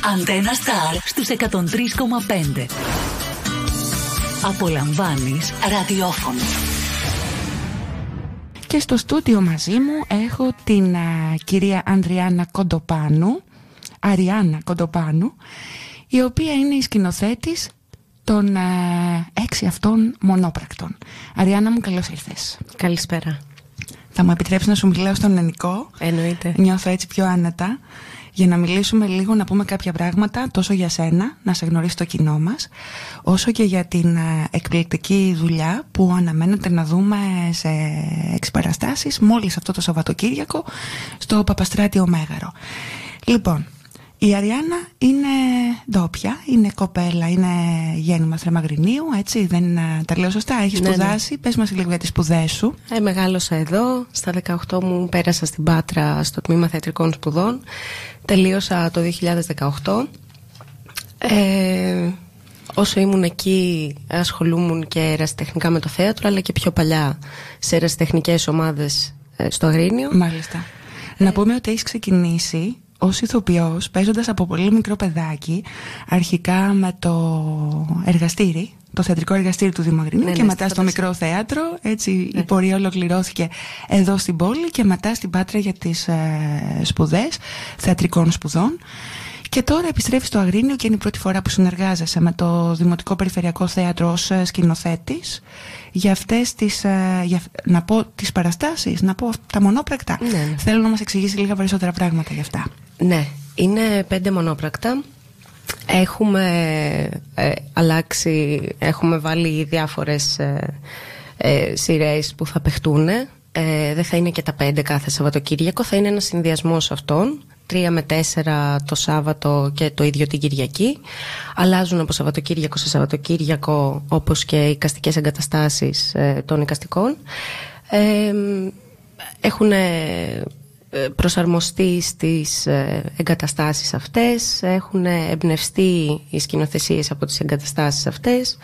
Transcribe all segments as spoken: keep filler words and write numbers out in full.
Αντένα Σταρ στους εκατόν τρία κόμμα πέντε. Απολαμβάνεις ραδιόφωνο. Και στο στούντιο μαζί μου έχω την α, κυρία Ανδριάννα Κοντοπάνου, Αριάννα Κοντοπάνου, η οποία είναι η σκηνοθέτης των α, έξι αυτών μονόπρακτων. Αριάννα μου, καλώς ήρθες. Καλησπέρα. Θα μου επιτρέψεις να σου μιλάω στον ελληνικό? Εννοείται. Νιώθω έτσι πιο άνετα, για να μιλήσουμε λίγο, να πούμε κάποια πράγματα τόσο για σένα, να σε γνωρίσει το κοινό μας, όσο και για την εκπληκτική δουλειά που αναμένεται να δούμε σε έξι παραστάσεις μόλις αυτό το Σαββατοκύριακο στο Παπαστράτιο Μέγαρο. Λοιπόν, η Αριάννα είναι ντόπια, είναι κοπέλα, είναι γέννημα Θρεμαγρινίου, έτσι, δεν τα λέω σωστά? Έχεις ναι, σπουδάσει, ναι. Πες μας λίγο για τις σπουδές σου. Ε, μεγάλωσα εδώ, στα δεκαοκτώ μου πέρασα στην Πάτρα στο τμήμα θεατρικών σπουδών, τελείωσα το δύο χιλιάδες δεκαοκτώ. Ε, όσο ήμουν εκεί ασχολούμουν και ερασιτεχνικά με το θέατρο, αλλά και πιο παλιά σε ερασιτεχνικές ομάδες ε, στο Αγρίνιο. Μάλιστα. Ε, να πούμε ότι έχεις ξεκινήσει ως ηθοποιός παίζοντας από πολύ μικρό παιδάκι, αρχικά με το εργαστήρι, το θεατρικό εργαστήρι του Δήμου Αγρινίου, ναι, και ναι, μετά στο μικρό θέατρο, έτσι ναι. Η πορεία ολοκληρώθηκε εδώ στην πόλη και μετά στην Πάτρα για τις ε, σπουδές θεατρικών σπουδών. Και τώρα επιστρέφεις στο Αγρίνιο και είναι η πρώτη φορά που συνεργάζεσαι με το Δημοτικό Περιφερειακό Θέατρο ως σκηνοθέτης για αυτές τις, για, να πω, τις παραστάσεις, να πω τα μονόπρακτα. Ναι, ναι. Θέλω να μας εξηγήσει λίγα περισσότερα πράγματα για αυτά. Ναι, είναι πέντε μονόπρακτα. Έχουμε ε, αλλάξει, έχουμε βάλει διάφορες ε, ε, σειρές που θα παιχτούν. Ε, δεν θα είναι και τα πέντε κάθε Σαββατοκύριακο, θα είναι ένας συνδυασμός αυτών. Τρία με τέσσερα το Σάββατο και το ίδιο την Κυριακή. Αλλάζουν από Σαββατοκύριακο σε Σαββατοκύριακο, όπως και οι εικαστικές εγκαταστάσεις ε, των εικαστικών. Ε, έχουν προσαρμοστεί στις ε, εγκαταστάσεις αυτές, έχουν εμπνευστεί οι σκηνοθεσίες από τις εγκαταστάσεις αυτές.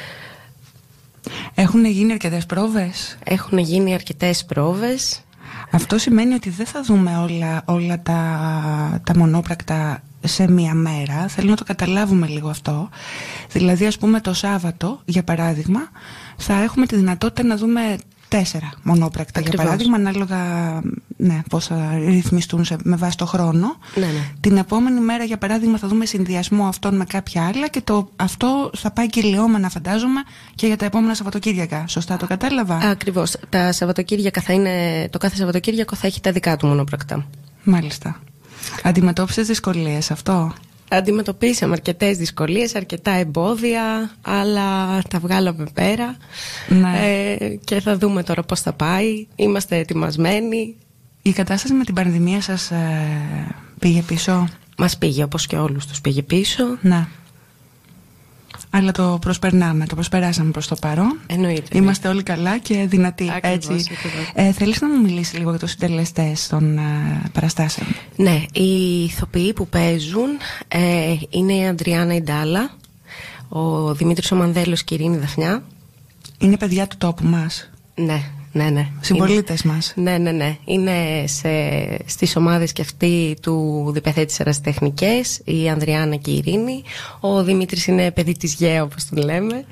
Έχουν γίνει αρκετές πρόβες. Έχουν γίνει αρκετές πρόβες. Αυτό σημαίνει ότι δεν θα δούμε όλα, όλα τα, τα μονόπρακτα σε μία μέρα. Θέλω να το καταλάβουμε λίγο αυτό. Δηλαδή, ας πούμε, το Σάββατο, για παράδειγμα, θα έχουμε τη δυνατότητα να δούμε τέσσερα μονόπρακτα. Ακριβώς. Για παράδειγμα, ανάλογα ναι, πώς θα ρυθμιστούν σε, με βάση το χρόνο. Ναι, ναι. Την επόμενη μέρα, για παράδειγμα, θα δούμε συνδυασμό αυτών με κάποια άλλα και το, αυτό θα πάει κυλιόμενα, φαντάζομαι, και για τα επόμενα Σαββατοκύριακα. Σωστά το κατάλαβα? Ακριβώς. Τα Σαββατοκύριακα θα είναι, το κάθε Σαββατοκύριακο θα έχει τα δικά του μονόπρακτα. Μάλιστα. Αντιμετώπισες δυσκολίες αυτό? Αντιμετωπίσαμε αρκετές δυσκολίες, αρκετά εμπόδια, αλλά τα βγάλαμε πέρα. Ναι. ε, και θα δούμε τώρα πώς θα πάει. Είμαστε ετοιμασμένοι. Η κατάσταση με την πανδημία σας ε, πήγε πίσω? Μας πήγε, όπως και όλους τους πήγε πίσω. Ναι. Αλλά το προσπερνάμε, το προσπεράσαμε προς το παρόν. Εννοείται. Είμαστε όλοι καλά και δυνατοί. Ακριβώς, έτσι. ακριβώς. Ε, θέλεις να μου μιλήσεις λίγο για τους συντελεστές των ε, παραστάσεων? Ναι, οι ηθοποιοί που παίζουν ε, είναι η Αντριάννα Ιντάλα, ο Δημήτρης ο Μανδέλος και η Ειρήνη Δαφνιά. Είναι παιδιά του τόπου μας. Ναι. Ναι, ναι. Συμπολίτες είναι, μας. Ναι, ναι, ναι. Είναι σε, στις ομάδες και αυτή του Διπεθέτης Ερασιτεχνικές, η Ανδριάννα και η Ειρήνη. Ο Δημήτρης είναι παιδί της ΓΕΑ, όπως τον λέμε.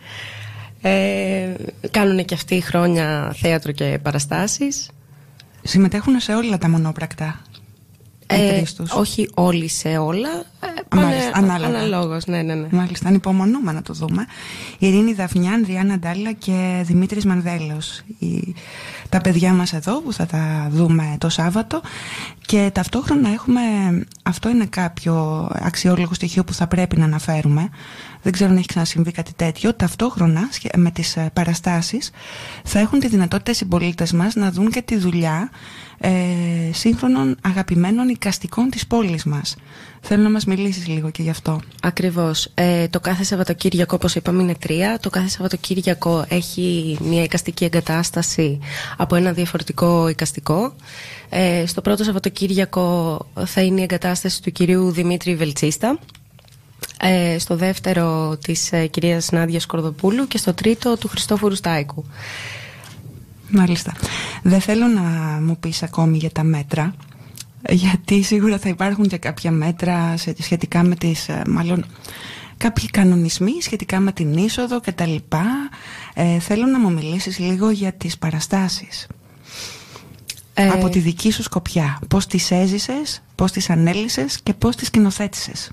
Ε, κάνουν και αυτοί χρόνια θέατρο και παραστάσεις. Συμμετέχουν σε όλα τα μονόπρακτα? Ε, όχι όλοι σε όλα. Μάλιστα, ανάλογα. Αναλόγως, ναι, ναι, ναι. Μάλιστα, ανυπομονούμε να το δούμε. Ειρήνη Δαφνιά, Ανδριάννα Ντάλλα και Δημήτρης Μανδέλος. Η... Τα παιδιά μας εδώ που θα τα δούμε το Σάββατο. Και ταυτόχρονα έχουμε, αυτό είναι κάποιο αξιόλογο στοιχείο που θα πρέπει να αναφέρουμε. Δεν ξέρω αν έχει ξανασυμβεί κάτι τέτοιο. Ταυτόχρονα με τις παραστάσεις θα έχουν τη δυνατότητα οι συμπολίτες μας να δουν και τη δουλειά ε, σύγχρονων αγαπημένων εικαστικών της πόλης μας. Θέλω να μας μιλήσεις λίγο και γι' αυτό. Ακριβώς. Ε, το κάθε Σαββατοκύριακο, όπως είπαμε, είναι τρία. Το κάθε Σαββατοκύριακο έχει μια εικαστική εγκατάσταση από ένα διαφορετικό εικαστικό. Ε, στο πρώτο Σαββατοκύριακο θα είναι η εγκατάσταση του κυρίου Δημήτρη Βελτσίστα. Ε, στο δεύτερο της ε, κυρίας Νάντιας Κορδοπούλου και στο τρίτο του Χριστόφορου Στάικου. Μάλιστα. Δεν θέλω να μου πεις ακόμη για τα μέτρα. γιατί σίγουρα θα υπάρχουν και κάποια μέτρα σχετικά με τις, μάλλον κάποιοι κανονισμοί σχετικά με την είσοδο και τα λοιπά. Ε, θέλω να μου μιλήσεις λίγο για τις παραστάσεις. Ε... Από τη δική σου σκοπιά. Πώς τις έζησες, πώς τις ανέλυσες και πώς τις σκηνοθέτησες.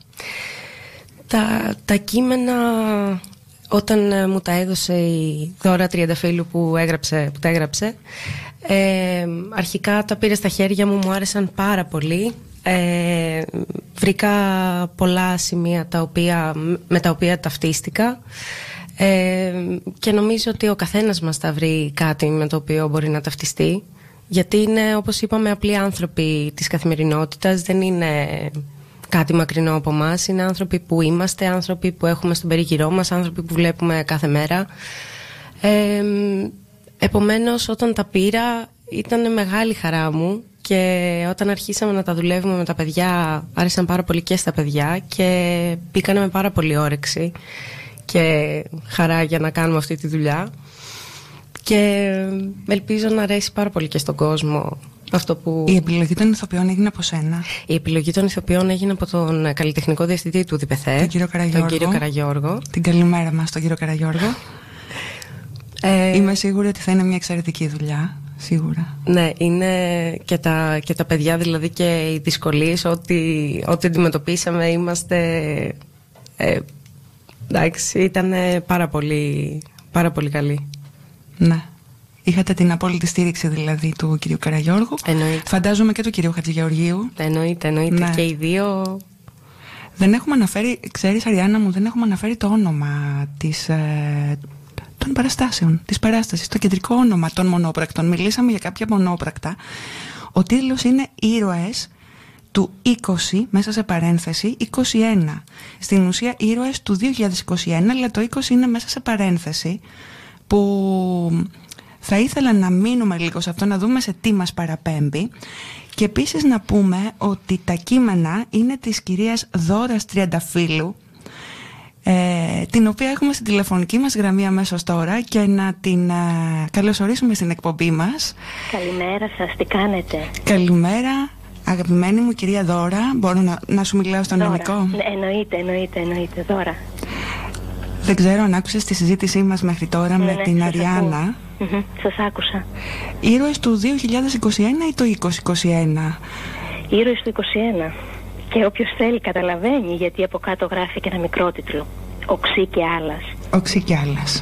Τα, τα κείμενα, όταν μου τα έδωσε η Δώρα Τριανταφύλλου που, έγραψε, που τα έγραψε, ε, αρχικά τα πήρε στα χέρια μου, μου άρεσαν πάρα πολύ. Ε, βρήκα πολλά σημεία τα οποία, με τα οποία ταυτίστηκα, ε, και νομίζω ότι ο καθένας μας θα βρει κάτι με το οποίο μπορεί να ταυτιστεί, γιατί είναι, όπως είπαμε, απλοί άνθρωποι της καθημερινότητας, δεν είναι κάτι μακρινό από μας, είναι άνθρωποι που είμαστε, άνθρωποι που έχουμε στον περίγυρό μας, άνθρωποι που βλέπουμε κάθε μέρα. ε, Επομένως, όταν τα πήρα ήταν μεγάλη χαρά μου, και όταν αρχίσαμε να τα δουλεύουμε με τα παιδιά, άρεσαν πάρα πολύ και στα παιδιά και μπήκανε με πάρα πολύ όρεξη και χαρά για να κάνουμε αυτή τη δουλειά, και ελπίζω να αρέσει πάρα πολύ και στον κόσμο αυτό που... Η επιλογή των ηθοποιών έγινε από σένα? Η επιλογή των ηθοποιών έγινε από τον καλλιτεχνικό διευθυντή του ΔΠΘ, τον κύριο Καραγιώργο. Τον κύριο Καραγιώργο. Την καλημέρα μας τον κύριο Καραγιώργο. ε... Είμαι σίγουρη ότι θα είναι μια εξαιρετική δουλειά. Σίγουρα. Ναι, είναι και τα, και τα παιδιά, δηλαδή, και οι δυσκολίες, ό,τι, ό,τι αντιμετωπίσαμε, είμαστε, ε, εντάξει, ήταν πάρα πολύ, πάρα πολύ καλή. Ναι. Είχατε την απόλυτη στήριξη, δηλαδή, του κυρίου Καραγιώργου. Εννοείται. Φαντάζομαι και του κυρίου Χατζηγεωργίου. Εννοείται, εννοείται. Ναι. Και οι δύο. Δεν έχουμε αναφέρει, ξέρεις, Αριάννα μου, δεν έχουμε αναφέρει το όνομα της... Ε, των παραστάσεων, της παράστασης, το κεντρικό όνομα των μονόπρακτων. Μιλήσαμε για κάποια μονόπρακτα. Ο τίτλος είναι «Ήρωες του είκοσι», μέσα σε παρένθεση, είκοσι ένα. Στην ουσία «Ήρωες του δύο χιλιάδες είκοσι ένα», αλλά το είκοσι είναι μέσα σε παρένθεση, που θα ήθελα να μείνουμε λίγο σε αυτό, να δούμε σε τι μας παραπέμπει. Και επίσης να πούμε ότι τα κείμενα είναι της κυρίας Δώρας Τριανταφύλλου, Ε, την οποία έχουμε στην τηλεφωνική μας γραμμή αμέσως τώρα, και να την ε, καλωσορίσουμε στην εκπομπή μας. Καλημέρα σας, τι κάνετε? Καλημέρα, αγαπημένη μου κυρία Δώρα. Μπορώ να, να σου μιλάω στον νομικό? Ναι, εννοείται, εννοείται, εννοείται, Δώρα. Δεν ξέρω αν άκουσες τη συζήτησή μας μέχρι τώρα, ναι, με ναι, την σας Αριάννα. Mm-hmm, σας άκουσα. Ήρωες του δύο χιλιάδες είκοσι ένα ή το είκοσι είκοσι ένα? Ήρωες του είκοσι ένα. Και όποιος θέλει καταλαβαίνει, γιατί από κάτω γράφει και ένα μικρό τίτλο. Οξύ και άλλας. Οξύ και άλλας.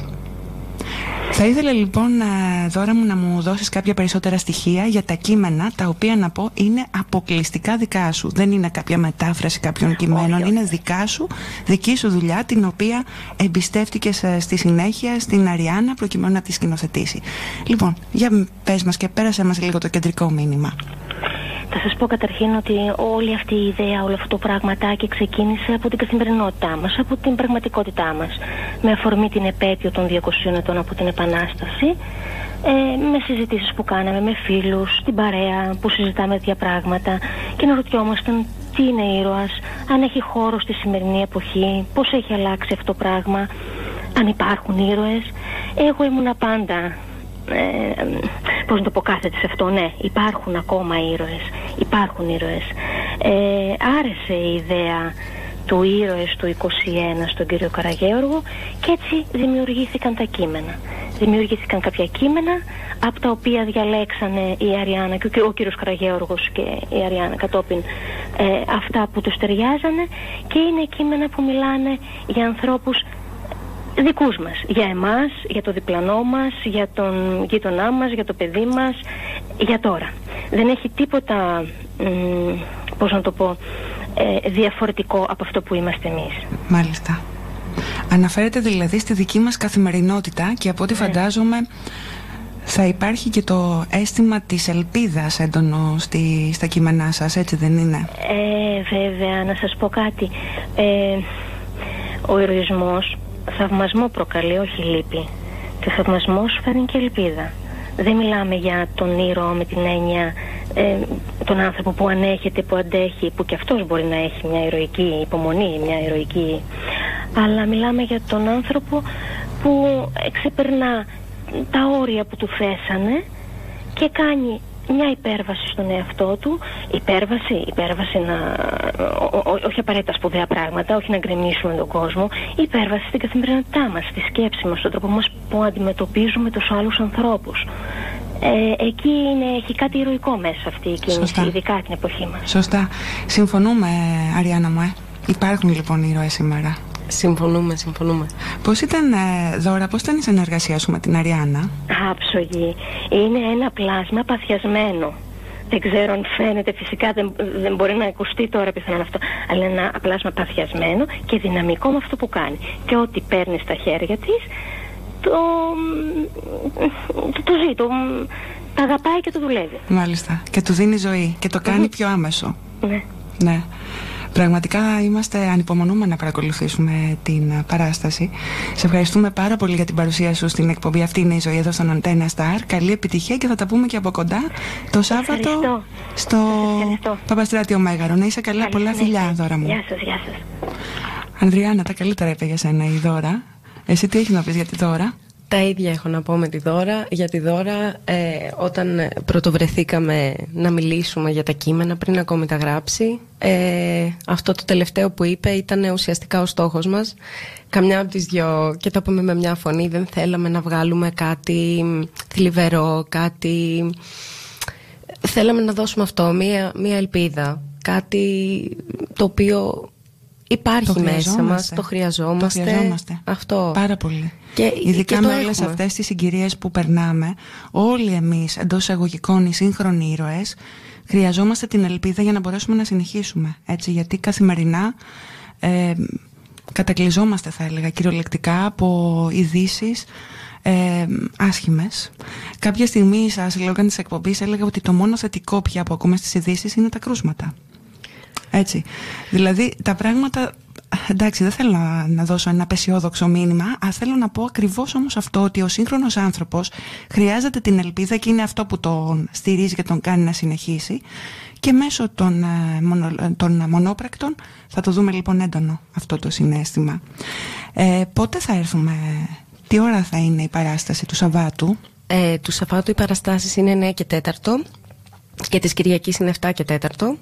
Θα ήθελα λοιπόν, Δώρα μου, να μου δώσεις κάποια περισσότερα στοιχεία για τα κείμενα, τα οποία, να πω, είναι αποκλειστικά δικά σου. Δεν είναι κάποια μετάφραση κάποιων κειμένων. Όχι, είναι δικά σου, δική σου δουλειά, την οποία εμπιστεύτηκες στη συνέχεια στην Αριάννα προκειμένου να τη σκηνοθετήσει. Λοιπόν, για πες μας και πέρασε μας λίγο το κεντρικό μήνυμα. Θα σας πω καταρχήν ότι όλη αυτή η ιδέα, όλο αυτό το πραγματάκι ξεκίνησε από την καθημερινότητά μας, από την πραγματικότητά μας. Με αφορμή την επέτειο των διακοσίων ετών από την Επανάσταση, ε, με συζητήσεις που κάναμε με φίλους, την παρέα, που συζητάμε τέτοια πράγματα και να ρωτιόμασταν τι είναι ήρωας, αν έχει χώρο στη σημερινή εποχή, πώς έχει αλλάξει αυτό το πράγμα, αν υπάρχουν ήρωες. Εγώ ήμουνα πάντα... Ε, πώς να το πω, κάθεται σε αυτό. Ναι, υπάρχουν ακόμα ήρωες. Υπάρχουν ήρωες. ε, Άρεσε η ιδέα του ήρωες του είκοσι ένα στον κύριο Καραγιώργο, και έτσι δημιουργήθηκαν τα κείμενα. Δημιουργήθηκαν κάποια κείμενα, από τα οποία διαλέξανε η Αριάννα και ο κύριος Καραγιώργος και η Αριάννα κατόπιν ε, αυτά που τους ταιριάζανε, και είναι κείμενα που μιλάνε για ανθρώπους δικούς μας, για εμάς, για το διπλανό μας, για τον γείτονά μας, για το παιδί μας, για τώρα. Δεν έχει τίποτα, μ, πώς να το πω, ε, διαφορετικό από αυτό που είμαστε εμείς. Μάλιστα. Αναφέρεται δηλαδή στη δική μας καθημερινότητα, και από ό,τι ναι. φαντάζομαι θα υπάρχει και το αίσθημα της ελπίδας έντονο στη, στα κείμενά σας, έτσι δεν είναι? Ε, βέβαια, να σας πω κάτι. Ε, ο ηρωισμός θαυμασμό προκαλεί, όχι λύπη. Και ο θαυμασμός φέρνει και ελπίδα. Δεν μιλάμε για τον ήρωα με την έννοια ε, τον άνθρωπο που ανέχεται, που αντέχει, που και αυτός μπορεί να έχει μια ηρωική υπομονή, μια ηρωική... Αλλά μιλάμε για τον άνθρωπο που ξεπερνά τα όρια που του θέσανε και κάνει μια υπέρβαση στον εαυτό του, υπέρβαση, υπέρβαση να, ό, ό, όχι απαραίτητα σπουδαία πράγματα, όχι να γκρεμίσουμε τον κόσμο, υπέρβαση στην καθημερινότητά μας, στη σκέψη μας, στον τρόπο μας που αντιμετωπίζουμε τους άλλους ανθρώπους. Ε, εκεί είναι, έχει κάτι ηρωικό μέσα αυτή η κίνηση. Σωστά. Ειδικά την εποχή μας. Σωστά. Συμφωνούμε, Αριάννα μου, ε. Υπάρχουν λοιπόν ήρωες σήμερα. Συμφωνούμε, συμφωνούμε. Πώς ήταν, ε, Δώρα, πώς ήταν η συνεργασία σου με την Αριάννα? Άψογη. Είναι ένα πλάσμα παθιασμένο. Δεν ξέρω αν φαίνεται, φυσικά δεν, δεν μπορεί να ακουστεί τώρα πιθανόν αυτό, αλλά είναι ένα πλάσμα παθιασμένο και δυναμικό με αυτό που κάνει. Και ό,τι παίρνει στα χέρια της, το, το, το ζει, το, το αγαπάει και το δουλεύει. Μάλιστα. Και του δίνει ζωή και το κάνει mm-hmm. πιο άμεσο. Ναι. Ναι. Πραγματικά είμαστε ανυπομονούμε να παρακολουθήσουμε την παράσταση. Σε ευχαριστούμε πάρα πολύ για την παρουσία σου στην εκπομπή. Αυτή είναι η ζωή εδώ στον Antenna Star. Καλή επιτυχία και θα τα πούμε και από κοντά το Σάββατο Ευχαριστώ. στο Παπαστράτιο Μέγαρο. Να είσαι καλά, καλή πολλά φιλιά, ναι. Δώρα μου. Γεια σας, γεια σας. Ανδριάννα, τα καλύτερα είπε για σένα η Δώρα. Εσύ τι έχεις να πεις για τη Δώρα? Τα ίδια έχω να πω με τη Δώρα. Για τη Δώρα, ε, όταν πρωτοβρεθήκαμε να μιλήσουμε για τα κείμενα πριν ακόμη τα γράψει, ε, αυτό το τελευταίο που είπε ήταν ουσιαστικά ο στόχος μας. Καμιά από τις δυο, και το είπαμε με μια φωνή, δεν θέλαμε να βγάλουμε κάτι θλιβερό, κάτι... Θέλαμε να δώσουμε αυτό, μια, μια ελπίδα, κάτι το οποίο... Υπάρχει το μέσα μας, το χρειαζόμαστε. Το χρειαζόμαστε. Αυτό. Πάρα πολύ. Και, ειδικά και με όλες αυτές τις συγκυρίες που περνάμε, όλοι εμείς εντός εισαγωγικών οι σύγχρονοι ήρωες, χρειαζόμαστε την ελπίδα για να μπορέσουμε να συνεχίσουμε. Έτσι, γιατί καθημερινά ε, κατακλυζόμαστε, θα έλεγα, κυριολεκτικά από ειδήσεις ε, άσχημες. Κάποια στιγμή, σας λέω καν της εκπομπής, έλεγα ότι το μόνο θετικό πια που ακούμε στις ειδήσεις είναι τα κρούσματα. Έτσι. Δηλαδή τα πράγματα, εντάξει, δεν θέλω να, να δώσω ένα απεσιόδοξο μήνυμα, αλλά θέλω να πω ακριβώς όμως αυτό, ότι ο σύγχρονος άνθρωπος χρειάζεται την ελπίδα και είναι αυτό που τον στηρίζει και τον κάνει να συνεχίσει, και μέσω των, μονο, των μονόπρακτων θα το δούμε λοιπόν έντονο αυτό το συναίσθημα. Ε, πότε θα έρθουμε, τι ώρα θα είναι η παράσταση του Σαββάτου? Ε, του Σαββάτου οι παραστάσεις είναι εννιά και τέσσερα και της Κυριακής είναι επτά και τέσσερα.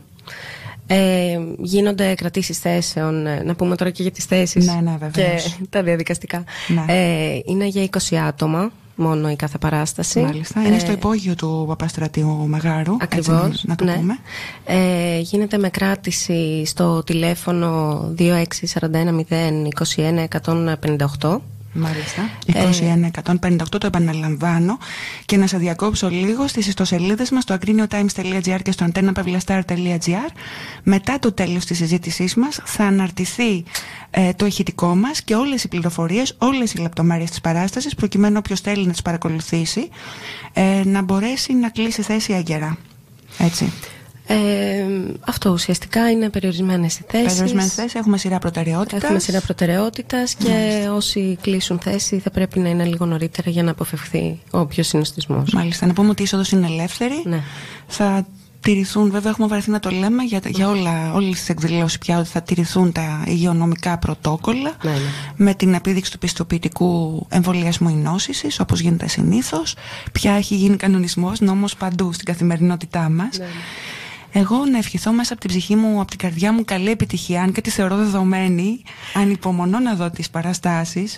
Ε, γίνονται κρατήσεις θέσεων. Να πούμε τώρα και για τις θέσεις, ναι, ναι, και τα διαδικαστικά. Ναι. Ε, είναι για είκοσι άτομα μόνο η κάθε παράσταση. Μάλιστα. Είναι ε, στο υπόγειο του Παπαστρατίου Μεγάρου. Ακριβώς, έτσι, να το ναι. πούμε. Ε, γίνεται με κράτηση στο τηλέφωνο δύο έξι τέσσερα ένα μηδέν είκοσι ένα εκατόν πενήντα οκτώ. Μάλιστα. είκοσι ένα εκατόν πενήντα οκτώ, το επαναλαμβάνω. Και να σε διακόψω λίγο στις ιστοσελίδες μας, στο agriniotimes τελεία gr και στο antennapavlastar τελεία gr. Μετά το τέλος της συζήτησής μας θα αναρτηθεί ε, το ηχητικό μας και όλες οι πληροφορίες, όλες οι λεπτομέρειες της παράστασης, προκειμένου όποιος θέλει να τις παρακολουθήσει ε, να μπορέσει να κλείσει θέση έγκαιρα. Έτσι. Ε, αυτό ουσιαστικά είναι περιορισμένες οι θέσεις. Περιορισμένες θέσεις, έχουμε σειρά προτεραιότητας. Έχουμε σειρά προτεραιότητας και Μάλιστα. όσοι κλείσουν θέση θα πρέπει να είναι λίγο νωρίτερα για να αποφευχθεί όποιος συνοστισμός. Μάλιστα, να πούμε ότι η είσοδος είναι ελεύθερη. Ναι. Θα τηρηθούν, βέβαια έχουμε βαρεθεί να το λέμε για, για όλα, όλες τις εκδηλώσεις πια, ότι θα τηρηθούν τα υγειονομικά πρωτόκολλα, ναι, ναι. με την επίδειξη του πιστοποιητικού εμβολιασμού ή νόσησης, όπως γίνεται συνήθως. Πια έχει γίνει κανονισμός, νόμος παντού στην καθημερινότητά μας. Ναι, ναι. Εγώ να ευχηθώ μέσα από την ψυχή μου, από την καρδιά μου, καλή επιτυχία, αν και τη θεωρώ δεδομένη. Ανυπομονώ να δω τις παραστάσεις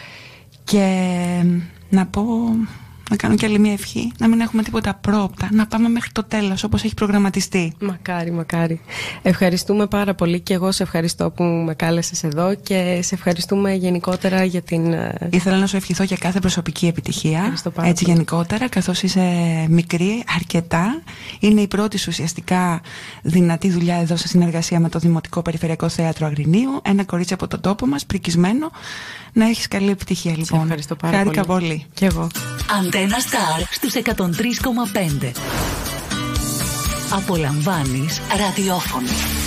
και να πω, να κάνω κι άλλη μια ευχή, να μην έχουμε τίποτα πρόοπτα, να πάμε μέχρι το τέλος όπως έχει προγραμματιστεί. Μακάρι, μακάρι. Ευχαριστούμε πάρα πολύ και εγώ σε ευχαριστώ που με κάλεσες εδώ και σε ευχαριστούμε γενικότερα για την... Ήθελα να σου ευχηθώ για κάθε προσωπική επιτυχία, έτσι πολύ. Γενικότερα, καθώς είσαι μικρή, αρκετά. Είναι η πρώτη σου ουσιαστικά δυνατή δουλειά εδώ σε συνεργασία με το Δημοτικό Περιφερειακό Θέατρο Αγρινίου, ένα κορίτσι από τον τόπο μας, πρικισμένο. Να έχεις καλή επιτυχία λοιπόν. Σε ευχαριστώ πάρα Χάρηκα πολύ. πολύ. Και εγώ. Antenna Star στους εκατόν τρία κόμμα πέντε. Απολαμβάνεις ραδιόφωνο.